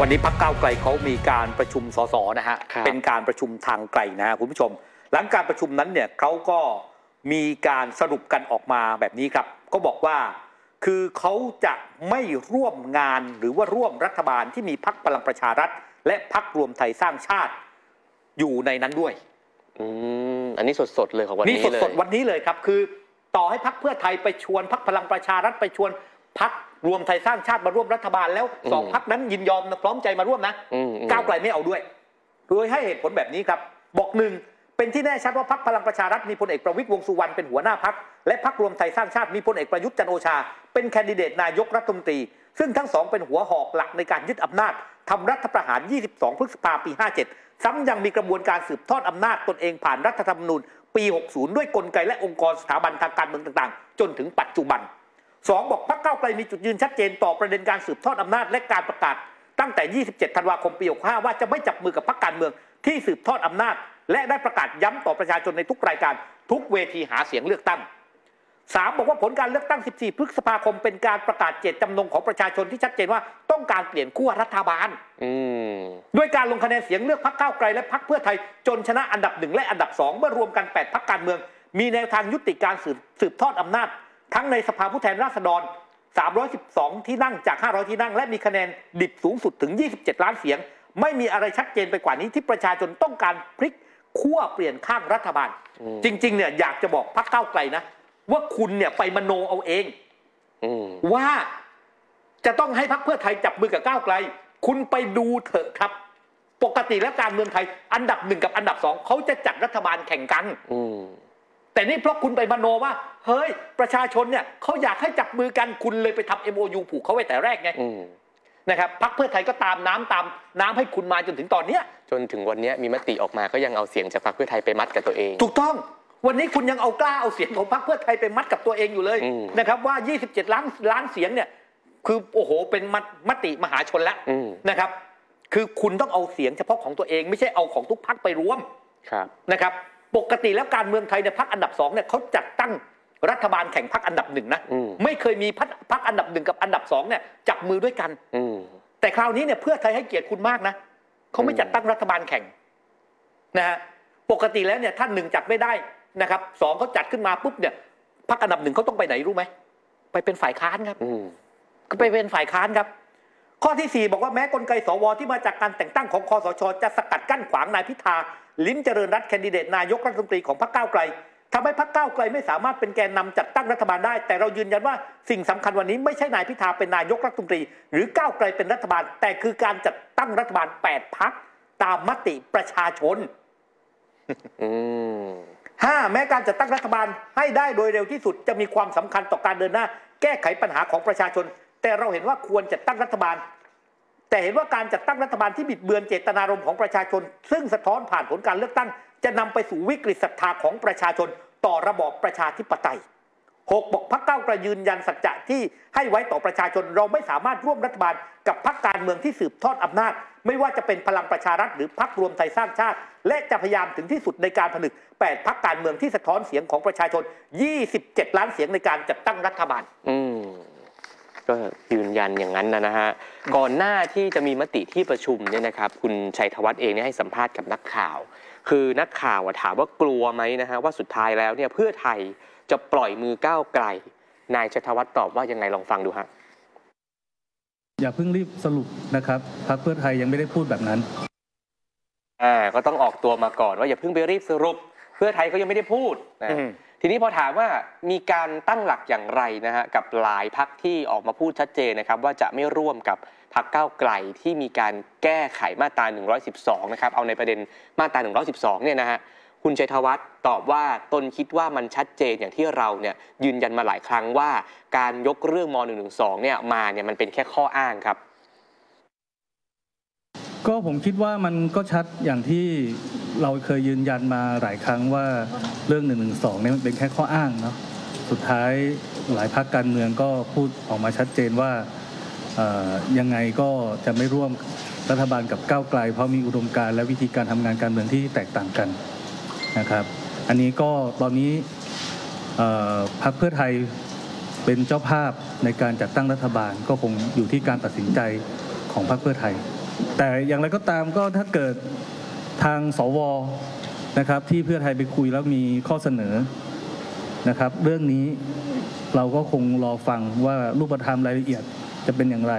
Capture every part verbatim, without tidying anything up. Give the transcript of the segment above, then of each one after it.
วันนี้พรรคก้าวไกลเขามีการประชุมสสนะฮะเป็นการประชุมทางไกลนะคุณผู้ชมหลังการประชุมนั้นเนี่ยเขาก็มีการสรุปกันออกมาแบบนี้ครับก็บอกว่าคือเขาจะไม่ร่วมงานหรือว่าร่วมรัฐบาลที่มีพรรคพลังประชารัฐและพรรครวมไทยสร้างชาติอยู่ในนั้นด้วยอืมอันนี้สดๆเลยของวันนี้เลยนี่สดๆวันนี้เลยครับคือต่อให้พรรคเพื่อไทยไปชวนพรรคพลังประชารัฐไปชวนพรรครวมไทยสร้างชาติมาร่วมรัฐบาลแล้วสองพรรคนั้นยินยอมพร้อมใจมาร่วมนะก้าวไกลไม่เอาด้วยโดยให้เหตุผลแบบนี้ครับบอกหนึ่งเป็นที่แน่ชัดว่าพรรคพลังประชารัฐมีพลเอกประวิตรวงษ์สุวรรณเป็นหัวหน้าพรรคและพรรครวมไทยสร้างชาติมีพลเอกประยุทธ์จันทร์โอชาเป็นแคนดิเดตนายกรัฐมนตรีซึ่งทั้งสองเป็นหัวหอกหลักในการยึดอำนาจทำรัฐประหารยี่สิบสองพฤษภาคมปีห้าเจ็ดซ้ำยังมีกระบวนการสืบทอดอำนาจตนเองผ่านรัฐธรรมนูญปีหกสิบด้วยกลไกและองค์กรสถาบันทางการเมืองต่างๆจนถึงปัจจุบันสองบอกพรรคก้าวไกลมีจุดยืนชัดเจนต่อประเด็นการสืบทอดอำนาจและการประกาศตั้งแต่ยี่สิบเจ็ดธันวาคมปีหกสิบห้าว่าจะไม่จับมือกับพรรคการเมืองที่สืบทอดอำนาจและได้ประกาศย้ำต่อประชาชนในทุกรายการทุกเวทีหาเสียงเลือกตั้งสามบอกว่าผลการเลือกตั้งสิบสี่พฤษภาคมเป็นการประกาศเจตจำนงของประชาชนที่ชัดเจนว่าต้องการเปลี่ยนขั้วรัฐบาลด้วยการลงคะแนนเสียงเลือกพรรคก้าวไกลและพรรคเพื่อไทยจนชนะอันดับหนึ่งและอันดับสองเมื่อรวมกันแปดพรรคการเมืองมีแนวทางยุติการสืบสืบทอดอำนาจทั้งในสภาผู้แทนราษฎรสามร้อยสิบสองที่นั่งจากห้าร้อยที่นั่งและมีคะแนนดิบสูงสุดถึงยี่สิบเจ็ดล้านเสียงไม่มีอะไรชัดเจนไปกว่านี้ที่ประชาชนต้องการพลิกขั้วเปลี่ยนข้างรัฐบาลจริงๆเนี่ยอยากจะบอกพรรคก้าวไกลนะว่าคุณเนี่ยไปมโนเอาเองว่าจะต้องให้พรรคเพื่อไทยจับมือกับก้าวไกลคุณไปดูเถอะครับปกติแล้วการเมืองไทยอันดับหนึ่งกับอันดับสองเขาจะจัดรัฐบาลแข่งกันแต่นี่เพราะคุณไปมโนว่าเฮ้ยประชาชนเนี่ยเขาอยากให้จับมือกันคุณเลยไปทำ เอ็ม โอ ยู ผูกเขาไว้แต่แรกไงนะครับพรรคเพื่อไทยก็ตามน้ำตามน้ำให้คุณมาจนถึงตอนนี้จนถึงวันนี้มีมติออกมาก็ยังเอาเสียงจากพรรคเพื่อไทยไปมัดกับตัวเองถูกต้องวันนี้คุณยังเอากล้าเอาเสียงของพรรคเพื่อไทยไปมัดกับตัวเองอยู่เลยนะครับว่ายี่สิบเจ็ดล้านล้านเสียงเนี่ยคือโอ้โหเป็นมติมหาชนแล้วนะครับคือคุณต้องเอาเสียงเฉพาะของตัวเองไม่ใช่เอาของทุกพรรคไปรวมนะครับปกติแล้วการเมืองไทยเนี่ยพรรคอันดับสองเนี่ยเขาจัดตั้งรัฐบาลแข่งพรรคอันดับหนึ่งนะไม่เคยมีพรรคอันดับหนึ่งกับอันดับสองเนี่ยจับมือด้วยกันแต่คราวนี้เนี่ยเพื่อไทยให้เกียรติคุณมากนะเขาไม่จัดตั้งรัฐบาลแข่งนะฮะปกติแล้วเนี่ยท่านหนึ่งจัดไม่ได้นะครับสองเขาจัดขึ้นมาปุ๊บเนี่ยพรรคอันดับหนึ่งเขาต้องไปไหนรู้ไหมไปเป็นฝ่ายค้านครับก็ไปเป็นฝ่ายค้านครับข้อที่สี่บอกว่าแม้กลไกสวที่มาจากการแต่งตั้งของคสช.จะสกัดกั้นขวางนายพิธาลิ้มเจริญรัตน์แคนดิเดตนายกรัฐมนตรีของพรรคก้าวไกลทำให้พรรคก้าวไกลไม่สามารถเป็นแกนนำจัดตั้งรัฐบาลได้แต่เรายืนยันว่าสิ่งสำคัญวันนี้ไม่ใช่นายพิธาเป็นนายกรัฐมนตรีหรือก้าวไกลเป็นรัฐบาลแต่คือการจัดตั้งรัฐบาลแปดพรรคตามมติประชาชนห้าแม้การจัดตั้งรัฐบาลให้ได้โดยเร็วที่สุดจะมีความสำคัญต่อการเดินหน้าแก้ไขปัญหาของประชาชนแต่เราเห็นว่าควรจัดตั้งรัฐบาลแต่เห็นว่าการจัดตั้งรัฐบาลที่บิดเบือนเจตนารมณ์ของประชาชนซึ่งสะท้อนผ่านผลการเลือกตั้งจะนำไปสู่วิกฤตศรัทธาของประชาชนต่อระบอบประชาธิปไตยหกบอกพรรคก้าวไกลยืนยันสัจจะที่ให้ไว้ต่อประชาชนเราไม่สามารถร่วมรัฐบาลกับพรรคการเมืองที่สืบทอดอำนาจไม่ว่าจะเป็นพลังประชารัฐหรือพรรครวมไทยสร้างชาติและจะพยายามถึงที่สุดในการผนึกแปดพรรคการเมืองที่สะท้อนเสียงของประชาชนยี่สิบเจ็ดล้านเสียงในการจัดตั้งรัฐบาลอืมก็ยืนยันอย่างนั้นนะนะฮะก่อนหน้าที่จะมีมติที่ประชุมเนี่ยนะครับคุณชัยธวัฒน์เองเนี่ยให้สัมภาษณ์กับนักข่าวคือนักข่าวถามว่ากลัวไหมนะฮะว่าสุดท้ายแล้วเนี่ยเพื่อไทยจะปล่อยมือก้าวไกลนายชัยธวัฒน์ตอบว่ายังไงลองฟังดูฮะอย่าเพิ่งรีบสรุปนะครับพรรคเพื่อไทยยังไม่ได้พูดแบบนั้นอ่าก็ต้องออกตัวมาก่อนว่าอย่าเพิ่งไปรีบสรุปเพื่อไทยก็ยังไม่ได้พูดนะทีนี้พอถามว่ามีการตั้งหลักอย่างไรนะฮะกับหลายพรรคที่ออกมาพูดชัดเจนนะครับว่าจะไม่ร่วมกับพรรคก้าวไกลที่มีการแก้ไขมาตราหนึ่งร้อยสิบสองนะครับเอาในประเด็นมาตราหนึ่งร้อยสิบสองเนี่ยนะฮะคุณชัยธวัฒน์ตอบว่าตนคิดว่ามันชัดเจนอย่างที่เราเนี่ยยืนยันมาหลายครั้งว่าการยกเรื่องม.หนึ่งหนึ่งสองเนี่ยมาเนี่ยมันเป็นแค่ข้ออ้างครับก็ผมคิดว่ามันก็ชัดอย่างที่เราเคยยืนยันมาหลายครั้งว่าเรื่องหนึ่งหนึ่งสองเนี่ยมันเป็นแค่ข้ออ้างเนาะสุดท้ายหลายพรรคการเมืองก็พูดออกมาชัดเจนว่ายังไงก็จะไม่ร่วมรัฐบาลกับก้าวไกลเพราะมีอุดมการณ์และวิธีการทำงานการเมืองที่แตกต่างกันนะครับอันนี้ก็ตอนนี้พรรคเพื่อไทยเป็นเจ้าภาพในการจัดตั้งรัฐบาลก็คงอยู่ที่การตัดสินใจของพรรคเพื่อไทยแต่อย่างไรก็ตามก็ถ้าเกิดทางสวนะครับที่เพื่อไทยไปคุยแล้วมีข้อเสนอนะครับเรื่องนี้เราก็คงรอฟังว่ารูปธรรมรายละเอียดจะเป็นอย่างไร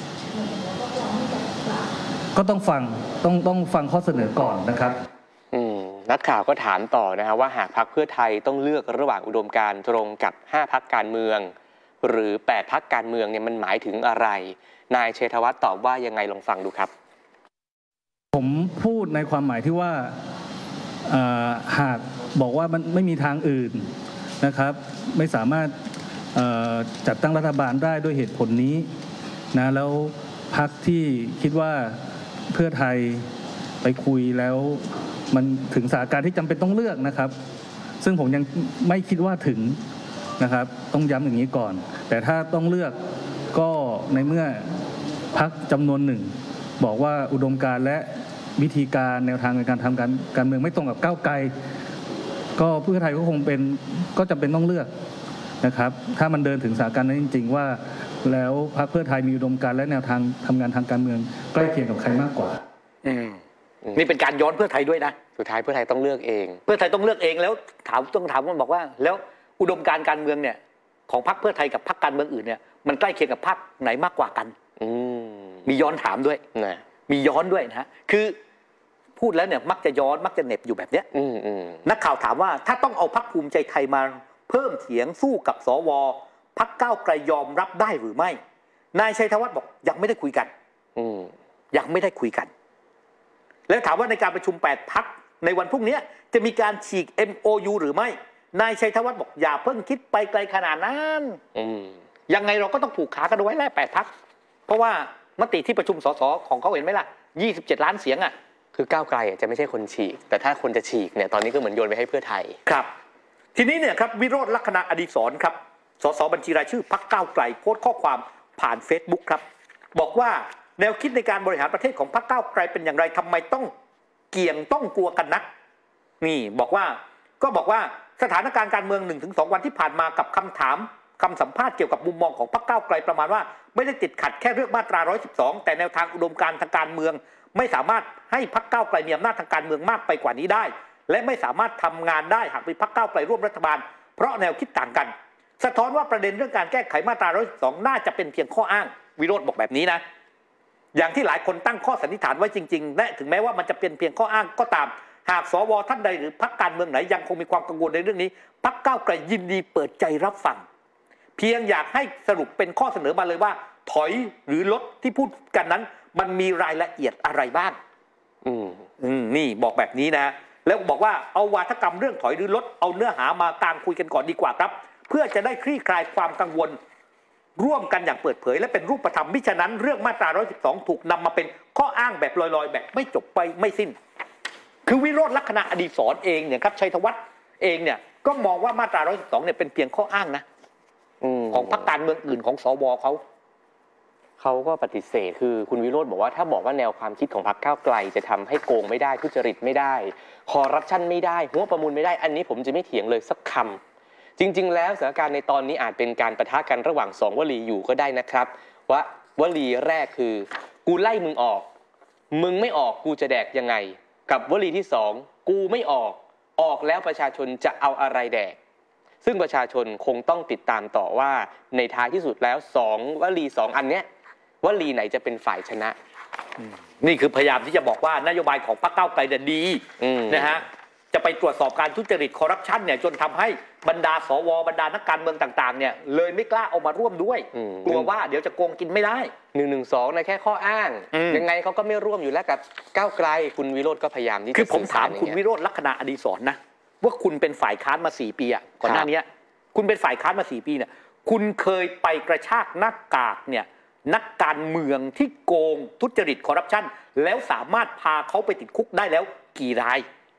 ก็ต้องฟังต้องต้องฟังข้อเสนอก่อนนะครับอืมนักข่าวก็ถามต่อนะครับว่าหากพรรคเพื่อไทยต้องเลือกระหว่างอุดมการณ์ตรงกับห้าพรรคการเมืองหรือแปดพรรคการเมืองเนี่ยมันหมายถึงอะไรนายเชษฐวัฒน์ตอบว่ายังไงลองฟังดูครับผมพูดในความหมายที่ว่าหากบอกว่ามันไม่มีทางอื่นนะครับไม่สามารถจัดตั้งรัฐบาลได้ด้วยเหตุผลนี้นะแล้วพรรคที่คิดว่าเพื่อไทยไปคุยแล้วมันถึงสถานการณ์ที่จำเป็นต้องเลือกนะครับซึ่งผมยังไม่คิดว่าถึงนะครับต้องย้ำอย่างนี้ก่อนแต่ถ้าต้องเลือกก็ในเมื่อพรรคจำนวนหนึ่งบอกว่าอุดมการณ์และวิธีการแนวทางในการทำการการเมืองไม่ตรงกับก้าวไกลก็เพื่อไทยก็คงเป็นก็จำเป็นต้องเลือกนะครับถ้ามันเดินถึงสถานการณ์นั้นจริงๆว่าแล้วพรรคเพื่อไทยมีอุดมการณ์และแนวทางทำงานทางการเมืองใกล้เคียงกับใครมากกว่าอืมนี่เป็นการย้อนเพื่อไทยด้วยนะสุดท้ายเพื่อไทยต้องเลือกเองเพื่อไทยต้องเลือกเองแล้วถามต้องถามว่าบอกว่าแล้วอุดมการณ์การเมืองเนี่ยของพรรคเพื่อไทยกับพรรคการเมืองอื่นเนี่ยมันใกล้เคียงกับพรรคไหนมากกว่ากันอืมมีย้อนถามด้วยนะมีย้อนด้วยนะฮะคือพูดแล้วเนี่ยมักจะย้อนมักจะเหน็บอยู่แบบเนี้ยนักข่าวถามว่าถ้าต้องเอาพรรคภูมิใจไทยมาเพิ่มเสียงสู้กับสวพรรคก้าวไกลยอมรับได้หรือไม่นายชัยธวัฒน์บอกยังไม่ได้คุยกันยังไม่ได้คุยกันแล้วถามว่าในการประชุมแปดพรรคในวันพรุ่งนี้จะมีการฉีก เอ็ม โอ ยู หรือไม่นายชัยธวัฒน์บอกอย่าเพิ่งคิดไปไกลขนาดนั้นยังไงเราก็ต้องผูกขากันเอาไว้แล้วแปดพรรคเพราะว่ามติที่ประชุมสสของเขาเห็นไหมล่ะยี่สิบเจ็ดล้านเสียงอ่ะคือก้าวไกลจะไม่ใช่คนฉีกแต่ถ้าคนจะฉีกเนี่ยตอนนี้ก็เหมือนโยนไปให้เพื่อไทยครับทีนี้เนี่ยครับวิโรจน์ลักษณะอดีศรครับสสบัญชีรายชื่อพรรคก้าวไกลโพสต์ข้อความผ่าน Facebook ครับบอกว่าแนวคิดในการบริหารประเทศของพรรคก้าวไกลเป็นอย่างไรทำไมต้องเกี่ยงต้องกลัวกันนักนี่บอกว่าก็บอกว่าสถานการณ์การเมือง หนึ่งถึงสอง วันที่ผ่านมากับคำถามคำสัมภาษณ์เกี่ยวกับมุมมองของพรรคก้าวไกลประมาณว่าไม่ได้ติดขัดแค่เรื่องมาตราหนึ่งร้อยสิบสองแต่แนวทางอุดมการณ์ทางการเมืองไม่สามารถให้พรรคก้าวไกลมีอำนาจทางการเมืองมากไปกว่านี้ได้และไม่สามารถทำงานได้หากมีพรรคก้าวไกลร่วมรัฐบาลเพราะแนวคิดต่างกันสะท้อนว่าประเด็นเรื่องการแก้ไขมาตราหนึ่งร้อยสิบสองน่าจะเป็นเพียงข้ออ้างวิโรจน์บอกแบบนี้นะอย่างที่หลายคนตั้งข้อสันนิษฐานไว้จริงๆและถึงแม้ว่ามันจะเป็นเพียงข้ออ้างก็ตามหากสวท่านใดหรือพรรคการเมืองไหนยังคงมีความกังวลในเรื่องนี้พรรคก้าวไกลยินดีเปิดใจรับฟังเพียงอยากให้สรุปเป็นข้อเสนอมาเลยว่าถอยหรือลดที่พูดกันนั้นมันมีรายละเอียดอะไรบ้างอืมอืมนี่บอกแบบนี้นะแล้วบอกว่าเอาวาทกรรมเรื่องถอยหรือลดเอาเนื้อหามากลางคุยกันก่อนดีกว่าครับเพื่อจะได้คลี่คลายความกังวลร่วมกันอย่างเปิดเผยและเป็นรูปธรรมมิฉะนั้นเรื่องมาตราหนึ่งร้อยสิบสองถูกนำมาเป็นข้ออ้างแบบลอยๆแบบไม่จบไปไม่สิ้นคือวิโรจน์ลักษณะอดีศรเองเนี่ยครับชัยธวัฒน์เองเนี่ยก็มองว่ามาตราหนึ่งร้อยสิบสองเนี่ยเป็นเพียงข้ออ้างนะของพรรคการเมืองอื่นของสวเขาเขาก็ปฏิเสธคือคุณวิโรจน์บอกว่าถ้าบอกว่าแนวความคิดของพรรคก้าวไกลจะทำให้โกงไม่ได้ทุจริตไม่ได้คอร์รัปชันไม่ได้หัวประมูลไม่ได้อันนี้ผมจะไม่เถียงเลยสักคำจริงๆแล้วสถานการณ์ในตอนนี้อาจเป็นการปะทะกันระหว่างสองวลีอยู่ก็ได้นะครับว่าวลีแรกคือกูไล่มึงออกมึงไม่ออกกูจะแดกยังไงกับวลีที่สองกูไม่ออกออกแล้วประชาชนจะเอาอะไรแดกซึ่งประชาชนคงต้องติดตามต่อว่าในท้ายที่สุดแล้วสองวลีสองอันเนี้ยวลีไหนจะเป็นฝ่ายชนะนี่คือพยายามที่จะบอกว่านโยบายของพรรคก้าวไกลเนี่ยดีนะฮะจะไปตรวจสอบการทุจริตคอร์รัปชันเนี่ยจนทำให้บรรดาสวบรรดานักการเมืองต่างๆเนี่ยเลยไม่กล้าเอามาร่วมด้วยกลัวว่าเดี๋ยวจะโกงกินไม่ได้หนึ่งหนึ่งสองนะแค่ข้ออ้างยังไงเขาก็ไม่ร่วมอยู่แล้วกับก้าวไกลคุณวิโรจน์ก็พยายามที่จะคือผมถามคุณวิโรจน์ลักษณะอดีศรนะว่าคุณเป็นฝ่ายค้านมาสี่ปีอ่ะก่อนหน้านี้คุณเป็นฝ่ายค้านมาสี่ปีเนี่ยคุณเคยไปกระชากหน้ากากเนี่ยนักการเมืองที่โกงทุจริตคอร์รัปชันแล้วสามารถพาเขาไปติดคุกได้แล้วกี่ราย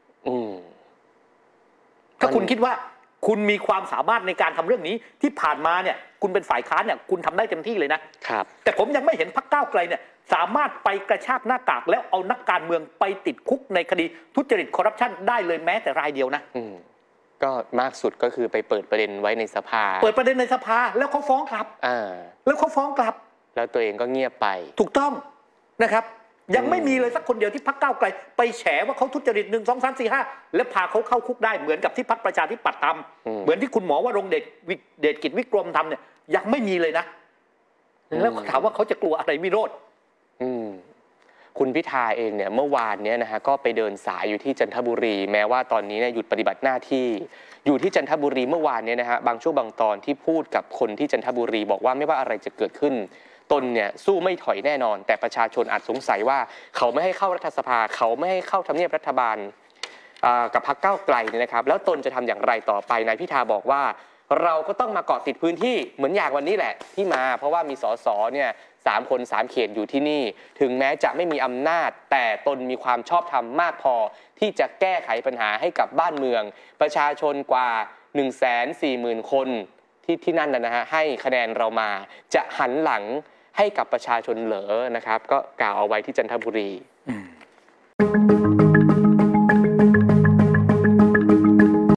ถ้าคุณคิดว่าคุณมีความสามารถในการทำเรื่องนี้ที่ผ่านมาเนี่ยคุณเป็นฝ่ายค้านเนี่ยคุณทำได้เต็มที่เลยนะครับแต่ผมยังไม่เห็นพรรคก้าวไกลเนี่ยสามารถไปกระชากหน้ากากแล้วเอานักการเมืองไปติดคุกในคดีทุจริตคอร์รัปชันได้เลยแม้แต่รายเดียวนะก็มากสุดก็คือไปเปิดประเด็นไว้ในสภาเปิดประเด็นในสภาแล้วเขาฟ้องกลับอ่าแล้วเขาฟ้องกลับแล้วตัวเองก็เงียบไปถูกต้องนะครับยังไม่มีเลยสักคนเดียวที่พรรคก้าวไกลไปแฉว่าเขาทุจริตหนึ่งสองสามสี่ห้าแล้วพาเขาเข้าคุกได้เหมือนกับที่พรรคประชาธิปัตย์ทำเหมือนที่คุณหมอวรงค์เดชเดชกิจวิกรมทำเนี่ยยังไม่มีเลยนะแล้วถามว่าเขาจะกลัวอะไรวิโรจน์คุณพิธาเองเนี่ยเมื่อวานนี้นะฮะก็ไปเดินสายอยู่ที่จันทบุรีแม้ว่าตอนนี้เนี่ยหยุดปฏิบัติหน้าที่อยู่ที่จันทบุรีเมื่อวานนี้นะฮะบางช่วงบางตอนที่พูดกับคนที่จันทบุรีบอกว่าไม่ว่าอะไรจะเกิดขึ้นตนเนี่ยสู้ไม่ถอยแน่นอนแต่ประชาชนอาจสงสัยว่าเขาไม่ให้เข้ารัฐสภาเขาไม่ให้เข้าทำเนียบรัฐบาลกับพรรคก้าวไกลเนี่ยนะครับแล้วตนจะทำอย่างไรต่อไปนายพิธาบอกว่าเราก็ต้องมาเกาะติดพื้นที่เหมือนอย่างวันนี้แหละที่มาเพราะว่ามีสสเนี่ยสามคนสามเขตอยู่ที่นี่ถึงแม้จะไม่มีอำนาจแต่ตนมีความชอบธรรมมากพอที่จะแก้ไขปัญหาให้กับบ้านเมืองประชาชนกว่า หนึ่งแสนสี่หมื่น คนที่ที่นั่นนะฮะให้คะแนนเรามาจะหันหลังให้กับประชาชนเหรอนะครับก็กล่าวเอาไว้ที่จันทบุรี